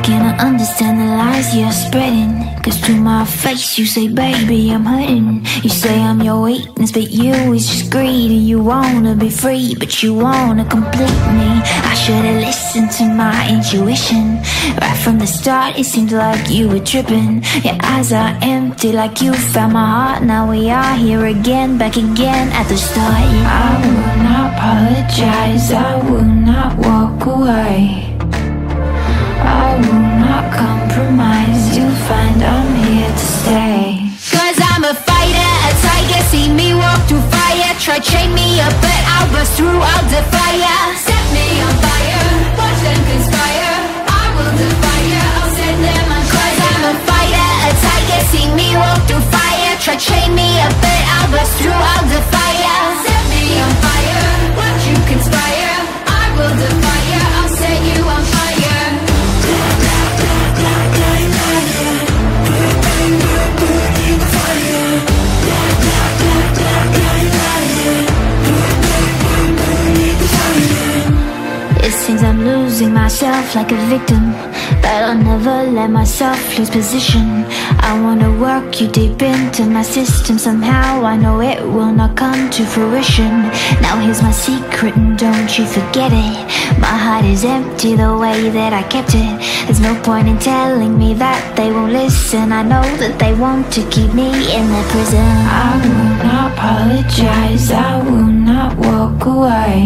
cannot understand the lies you're spreading, 'cause to my face you say, baby, I'm hurting. You say I'm your weakness, but you is just greedy. You wanna be free, but you wanna complete me. I should've listened to my intuition. Right from the start it seemed like you were tripping. Your eyes are empty like you found my heart. Now we are here again, back again at the start. I will not apologize, I will not walk away. I will not compromise, you'll find I'm here to stay. 'Cause I'm a fighter, a tiger, see me walk through fire. Try chain me up, but I'll burst through, I'll defy ya. Set me on fire, watch them conspire. I will defy ya, I'll set them on fire. 'Cause I'm a fighter, a tiger, see me walk through fire. Try chain me up, but I'll burst through, I'll defy ya. Set me on fire, watch you conspire. I will defy ya, I'll set you on fire. It seems I'm losing myself like a victim, but I'll never let myself lose position. I wanna work you deep into my system. Somehow I know it will not come to fruition. Now here's my secret and don't you forget it. My heart is empty the way that I kept it. There's no point in telling me that they won't listen. I know that they want to keep me in their prison. I will not apologize, I will not walk away.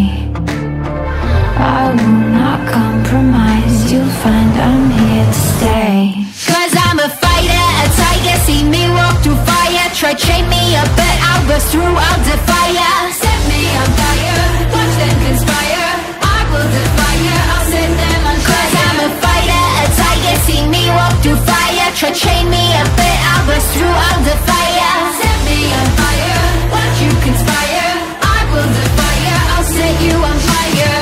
I will not compromise, you'll find I'm here to stay. 'Cause I'm a fighter, a tiger, see me walk through fire. Try chain me up, but I'll burst through, I'll defy ya. Set me on fire, watch them conspire. I will defy ya, I'll set them on fire. 'Cause I'm a fighter, a tiger, see me walk through fire. Try chain me up, but I'll burst through, I'll defy ya. Set me on fire, watch you conspire. I will defy ya, I'll set you on fire.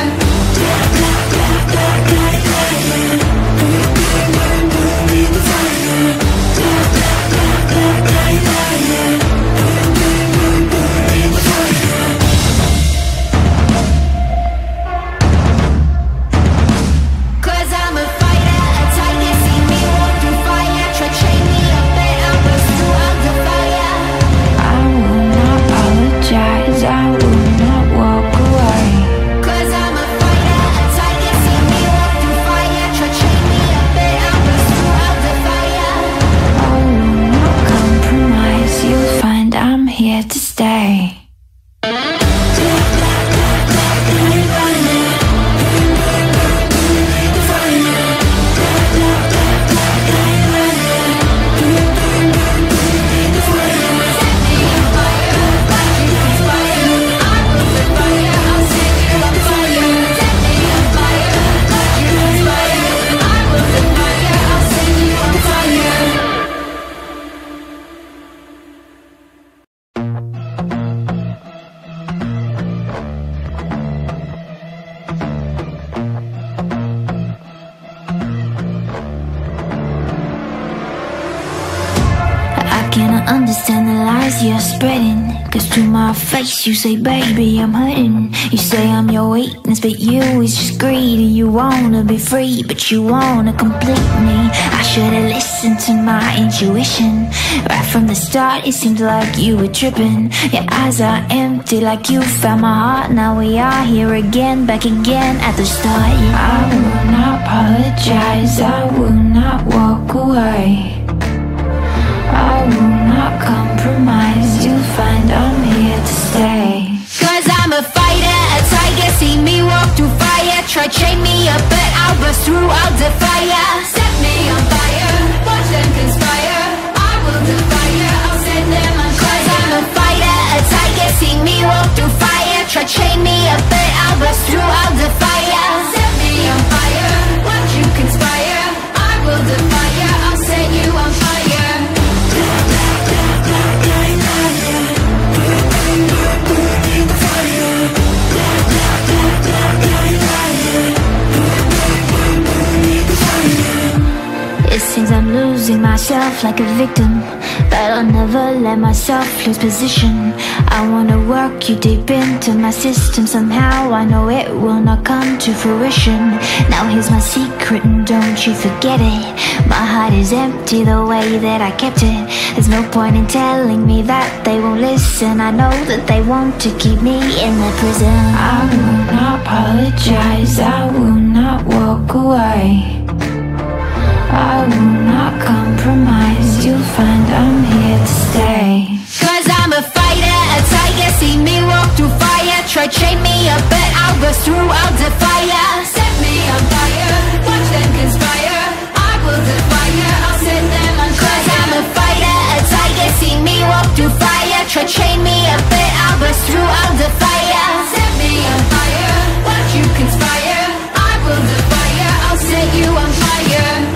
Understand the lies you're spreading, 'cause to my face you say, baby, I'm hurting. You say I'm your weakness, but you is just greedy. You wanna be free, but you wanna complete me. I should've listened to my intuition. Right from the start it seemed like you were tripping. Your eyes are empty like you found my heart. Now we are here again, back again at the start. I will not apologize, I will not walk away. I will not compromise, you'll find I'm here to stay. 'Cause I'm a fighter, a tiger, see me walk through fire. Try chain me up, but I'll burst through, I'll defy ya. Set me on fire, watch them conspire. I will defy ya, I'll set them on fire. 'Cause I'm a fighter, a tiger, see me walk through fire. Try chain me up, but I'll burst through, I'll defy ya. Set me on fire, watch you conspire. I will defy ya, I'll set you on fire. It seems I'm losing losing myself like a victim, but I'll never let myself lose position. I wanna work you deep into my system. Somehow I know it will not come to fruition. Now here's my secret and don't you forget it. My heart is empty the way that I kept it. There's no point in telling me that they won't listen. I know that they want to keep me in their prison. I will not apologize, I will not walk away. I will not compromise, you'll find I'm here to stay. Cause I'm a fighter, a tiger, see me walk through fire. Try chain me up but I'll burst through, I'll defy ya. Set me on fire, watch them conspire. I will defy ya, I'll set them on fire. Cause I'm a fighter, a tiger, see me walk through fire. Try chain me up but I'll burst through, I'll defy ya. Set me on fire, watch you conspire. I will defy ya, I'll set you on fire.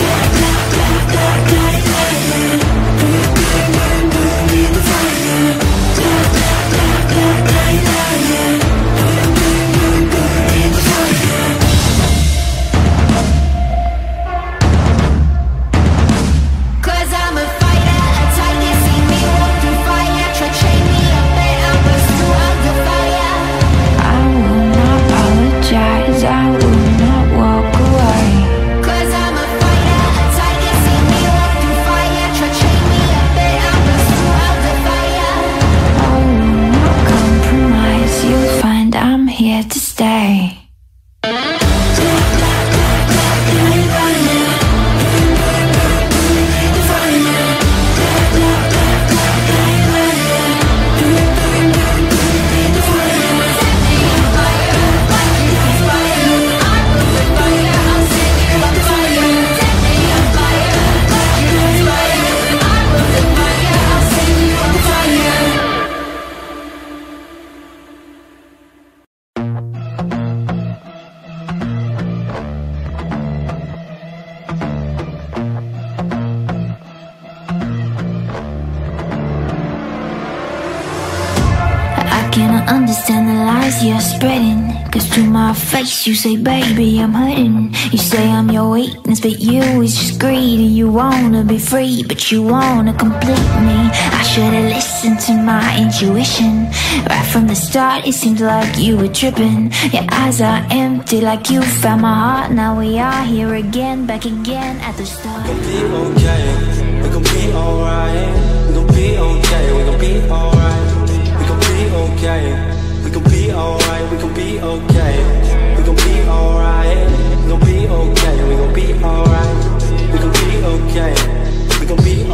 Cannot understand the lies you're spreading. Cause to my face you say, baby, I'm hurting. You say I'm your weakness, but you is just greedy. You wanna be free, but you wanna complete me. I should've listened to my intuition. Right from the start it seemed like you were tripping. Your eyes are empty like you found my heart. Now we are here again, back again at the start. We gon' be okay, we gon' be alright. We gon' be okay, we gon' be alright. We gon' be okay, we gon' be alright. We gon' be okay, we gon' be alright. We gon' be okay, we gon' be alright. We gon' be okay, we gon' be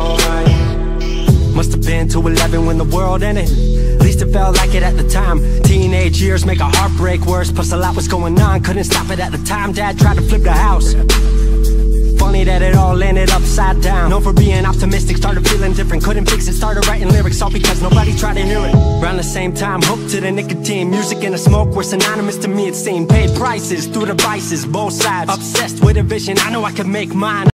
alright. Must have been 2:11 when the world ended. At least it felt like it at the time. Teenage years make a heartbreak worse. Plus a lot was going on, couldn't stop it at the time. Dad tried to flip the house. Funny that it all ended upside down. Known for being optimistic, started feeling different. Couldn't fix it, started writing lyrics, all because nobody tried to hear it. Around the same time, hooked to the nicotine. Music and the smoke were synonymous to me, it seemed. Paid prices through the vices, both sides. Obsessed with a vision, I know I could make mine.